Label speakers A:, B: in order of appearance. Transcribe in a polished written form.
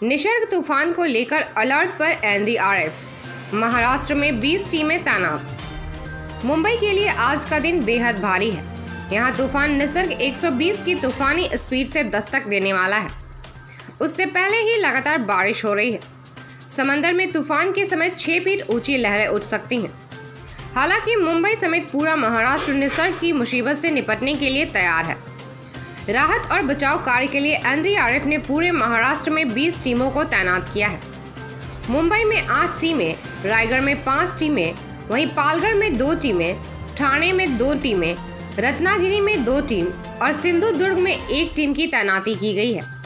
A: निसर्ग तूफान को लेकर अलर्ट पर एनडीआरएफ। महाराष्ट्र में 20 टीमें तैनात। मुंबई के लिए आज का दिन बेहद भारी है। यहां तूफान निसर्ग 120 की तूफानी स्पीड से दस्तक देने वाला है। उससे पहले ही लगातार बारिश हो रही है। समंदर में तूफान के समय 6 फीट ऊंची लहरें उठ सकती हैं। हालांकि मुंबई समेत पूरा महाराष्ट्र निसर्ग की मुसीबत से निपटने के लिए तैयार है। राहत और बचाव कार्य के लिए एनडीआरएफ ने पूरे महाराष्ट्र में 20 टीमों को तैनात किया है। मुंबई में 8 टीमें, रायगढ़ में 5 टीमें, वहीं पालघर में 2 टीमें, ठाणे में 2 टीमें, रत्नागिरी में 2 टीम और सिंधुदुर्ग में 1 टीम की तैनाती की गई है।